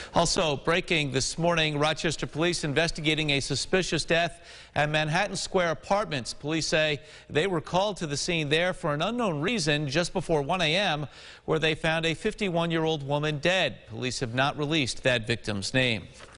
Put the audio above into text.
Also breaking this morning, Rochester police investigating a suspicious death at Manhattan Square Apartments. Police say they were called to the scene there for an unknown reason just before 1 a.m. where they found a 51-year-old woman dead. Police have not released that victim's name.